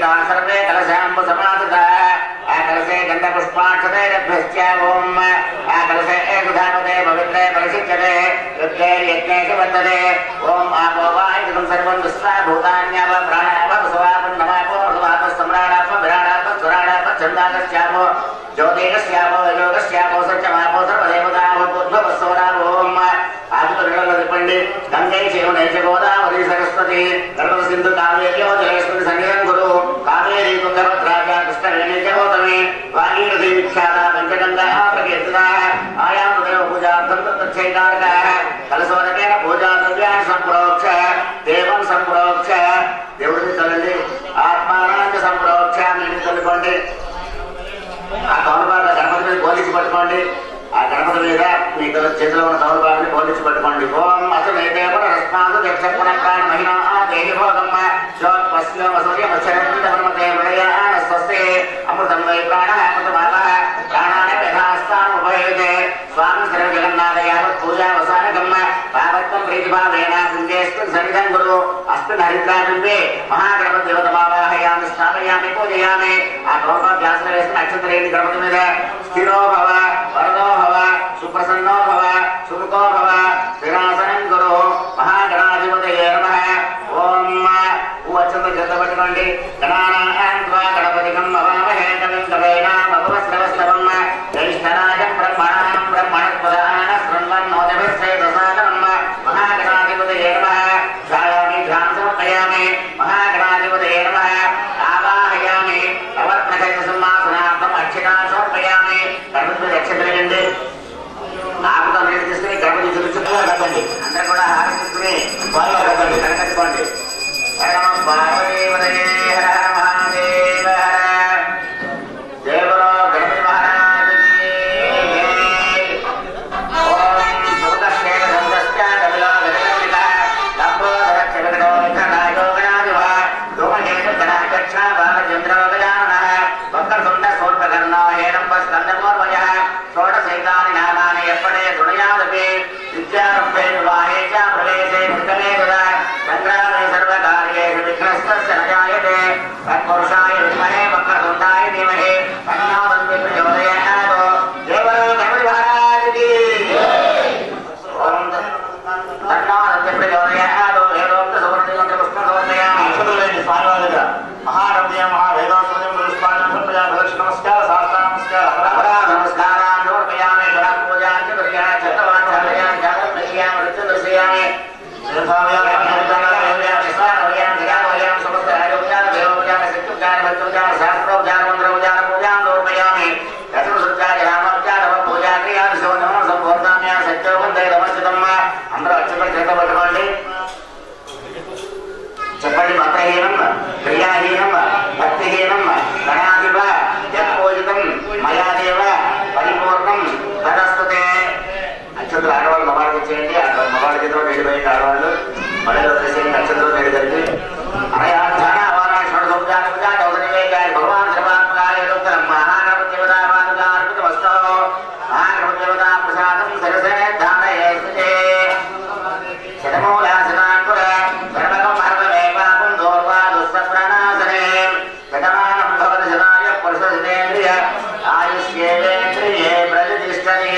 पूजिता सर्वे कलशाम्बु समासुता कलशे गन्धपुष्पाक्षतैरभ्यश्च ओम कलशे एकधावते पवित्रे परिशिच्यते युद्धे यज्ञेषु वर्तते ओम आपो वा इदं सर्वं विश्वा भूतान्याव प्राणाव वसवापन्नमापो वसवापस्सम्राणाप विराणाप सुराणाप छन्दागस्यामो ज्योतिषस्यामो योगस्यामो सत्यमापो सर्वदेवतामो उद्भवस्सोरामो ओम आदिपरिणलदिपण्डि गङ्गे चेवनेच गोदावरी सरस्वती नर्मदा सिन्धु कावेर्यो जलेस्मिन् सन्निधं कुरु कावेरी तुङ्गभद्रा च कृष्णवेणी च गौतमी वागीरथी विख्याता पञ्चगङ्गा प्रकीर्तिता आयां तदेव पूजार्थं तच्छैतारकः कलशोदकेन पूजाद्रव्याणि सम्प्रोक्ष्य देवं सम्प्रोक्ष्य దేవుడిని తల్లి ఆత్మానాన్ని సంప్రోక్ష మీరు తల్లిపోండి ఆ తౌలపాట గణపతి మీద పోలీసు పట్టుకోండి ఆ గణపతి మీద మీ చేతిలో ఉన్న తౌలపాటని పోలీసు పట్టుకోండి ఓం అసలు ఏదేవ రస్మాదు దక్షపుణ ప్రాణ మహిళ దేహి భోగమ్మ శ్లోపస్య వసూర్య మత్సరతే ప్రళయాన స్వస్తి అమృతం వై ప్రాణ అమృతమాల ప్రాణాన్ని యథాస్థానం ఉపయోగే స్వామి సర్వ జగన్నాథ యావత్ పూజావసానకమ్మ భావత్వం ప్రీతిభావేన సింగేస్మిన్ సన్నిధం గురు అస్మిన్ హరిద్రాబింబే మహాగణపతి దేవతమావాహయామి స్థాపయామి పూజయామి ఆ గౌరవాభ్యాసన వేసిన నక్షత్రేణి గణపతి మీద స్థిరో భవ వరదో భవ సుప్రసన్నో భవ సుముఖో భవ స్థిరాసనం గురు మహాగణాధిపతయే నమః ఓం అత్యంత శ్రద్ధ పట్టుకోండి గణానాం త్వా గణపతికం అవామహే కవిం కవీనామపవస్రవస్తవం జ్యేష్ఠరాజం బ్రహ్మణాం బ్రహ్మణస్పదాన శృణ్వన్నోతిభిశ్చేదసాదనం మహాగణాధిపతయే నమః ధ్యాయామి ధ్యానం సమర్పయామి మహాగణాధిపతయే నమః ఆవాహయామి నవరత్నకైక సింహాసనార్థం అక్షిణా సమర్పయామి గణపతి రక్షకులండి ఆకుతో నీళ్ళు తీసుకుని గణపతి చుట్టూ కట్టండి అందరూ కూడా హారం తీసుకుని వాళ్ళు కట్టండి కట్టండి హర పార్వతీపతయే హర మహాదేవ దేవలో గణపతి మహారాజు ఓం సుమదక్షేణ సందశ్చ కవిలో గజగణిత లంబోదర చరగణో విఘ్ననాయో గణాధిప ధూమకేతు గణాధ్యక్ష బాలచంద్రో గజాననః వక్రతుండ శూర్పకర్ణో హేరంబ స్కందమోర్వయః షోడశైతాని నామాని ఎప్పడే దుణయాదపి విద్యారంభే వివాహే చ ప్రవేశే కృతమే తదా సంగ్రామే సర్వకార్యేషు విఘ్నస్తస్య న జాయతే తత్పురుషాయ విద్మహే వక్రతుండాయ ధీమహి తన్నో దంతి ప్రచోదయాత్ దేవలో గణపతి మహారాజుకి ఓం తన్నో దంతి ప్రచోదయాత్ వేదోక్త సువర్ణిమంత్ర పుష్ప సమర్పయామి అక్షతులేని స్వామివారి దగ్గర మహారవ్య మహావేదోక్త పుష్పాన్ని సమర్పయామి ప్రదక్షిణ నమస్కార శాస్త్ర నమస్కార అపరాధ నమస్కారాన్ని సమర్పయామి పూజాంచ దర్యాయ చట్టవాచార్యాన్ని జాగ్రత్తయామి వృత్తి దర్శయామి అందరూ అక్షతలు చేత పట్టుకోండి చెప్పండి మంత్రహీనం క్రియాహీనం భక్తిహీనం గణాధిప యత్పూజితం మయాదేవ పరిపూర్ణం తదస్తుతే నక్షత్రం ఆడవాళ్ళు మగవాళ్ళకి ఇచ్చేయండి మగవాళ్ళ చేతిలో నీళ్ళు పోయింది ఆడవాళ్ళు మళ్ళీ వదిలేసేయండి నక్షత్రం నీళ్ళు కలిపి అనయాధ్యాన అవారాషణ సౌజాన పూజ చౌదరివేగాయ భగవాన్ శ్రమాత్మకాయ మహాగణపతి దేవతాపాదుకార్పిత వస్తో మహాగణపతి దేవతా ప్రసాదం సరసే ధారయే శతమూలాసనాంకుర సర్వకం హర్వమే పాపం దోర్వా దుస్సప్రణాసనే శతమానం భవతి శతాయ పురుషేంద్రియ ఆయుష్యేంద్రియే ప్రతిష్టతే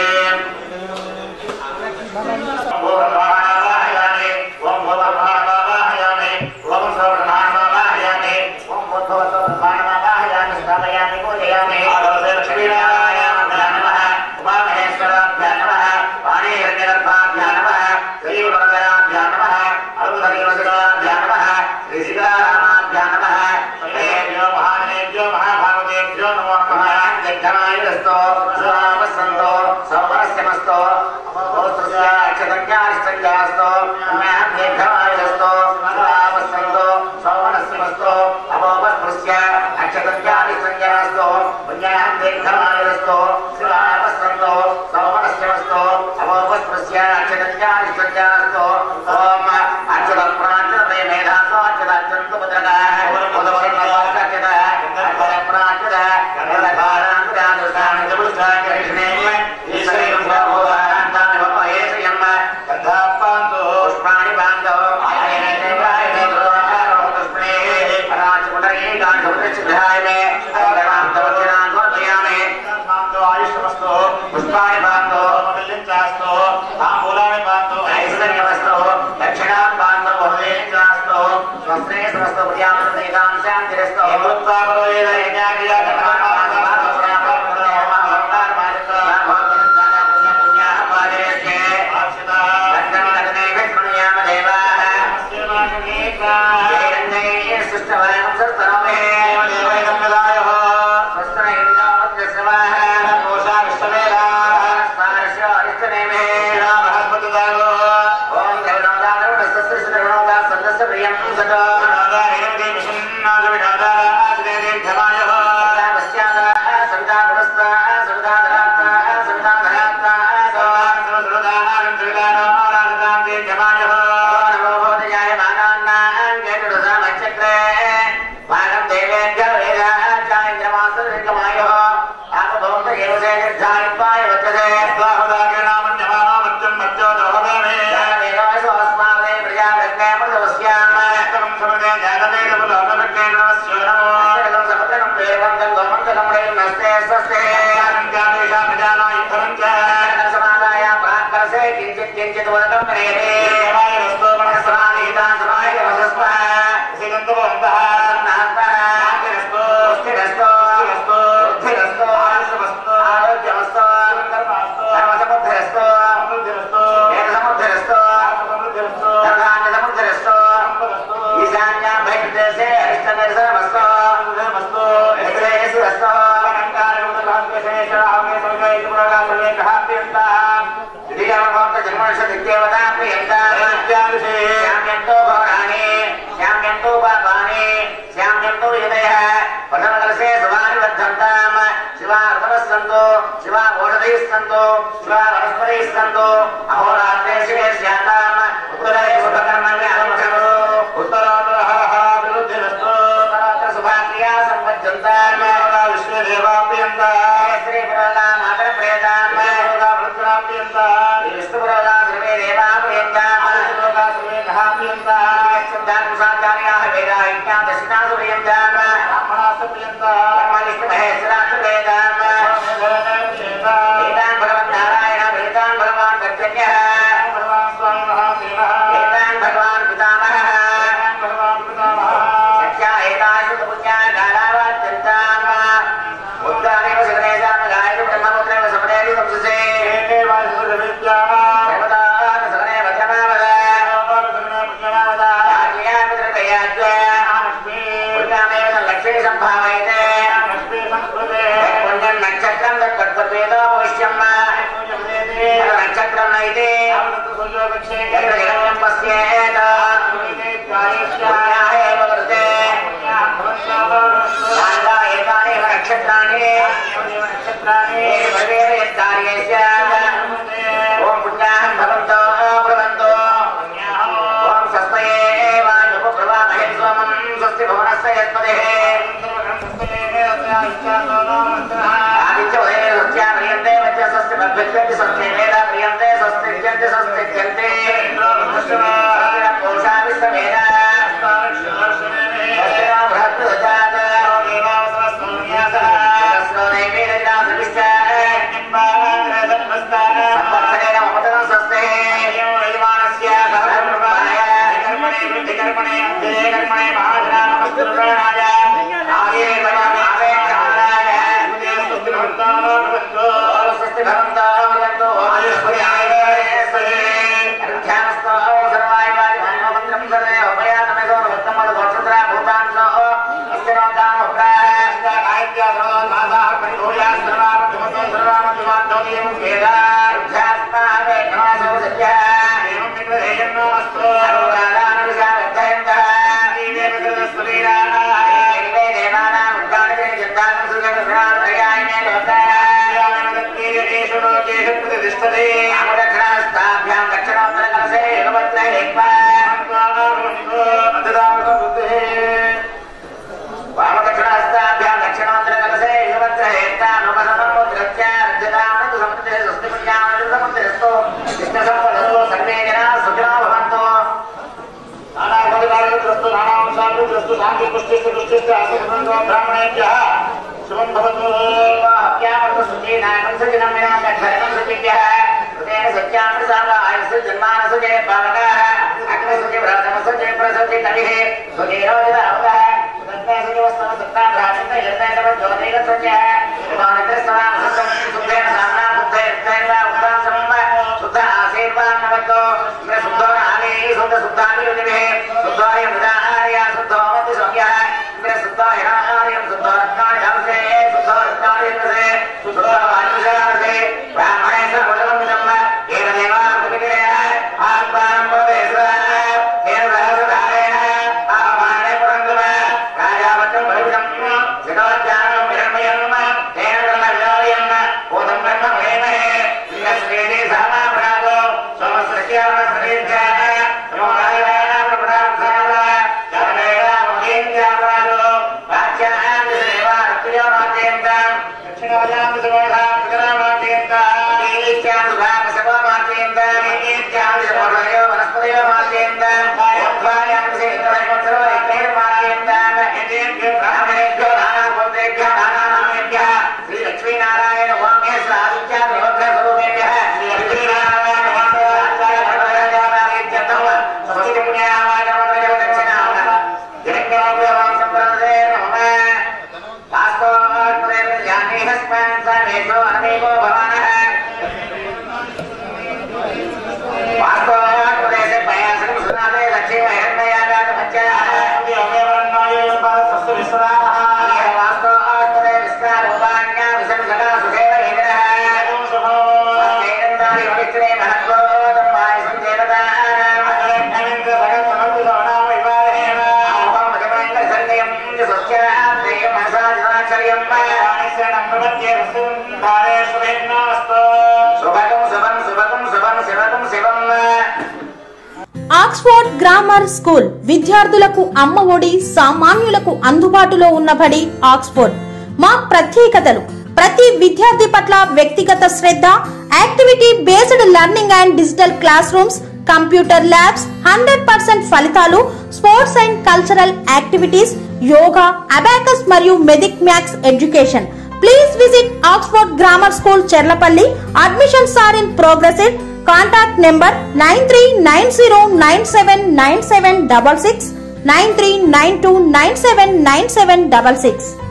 Jaya ఆక్స్ఫోర్డ్ గ్రామర్ స్కూల్ విద్యార్థులకు అమ్మ ఒడి, సామాన్యులకు అందుబాటులో ఉన్న బడి ఆక్స్ఫోర్డ్. మా ప్రత్యేకతలు: ప్రతి విద్యార్థి పట్ల వ్యక్తిగత శ్రద్ధ, activity based learning and digital class rooms, computer labs, 100% ఫలితాలు, sports and cultural activities, yoga, abacus మరియు Vedic maths education. Please visit Oxford Grammar School, Cherlapalli. Admissions are in progress. Contact number 9390979766, 9392979766.